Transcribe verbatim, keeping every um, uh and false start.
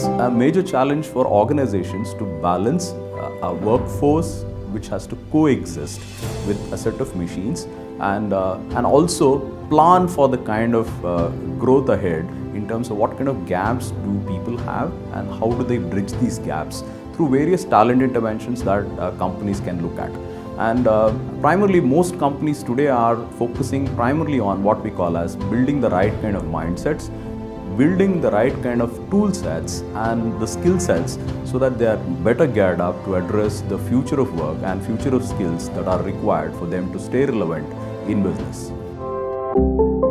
is a major challenge for organizations to balance uh, a workforce which has to coexist with a set of machines and, uh, and also plan for the kind of uh, growth ahead in terms of what kind of gaps do people have and how do they bridge these gaps through various talent interventions that uh, companies can look at. And uh, primarily most companies today are focusing primarily on what we call as building the right kind of mindsets, building the right kind of tool sets and the skill sets so that they are better geared up to address the future of work and future of skills that are required for them to stay relevant in business.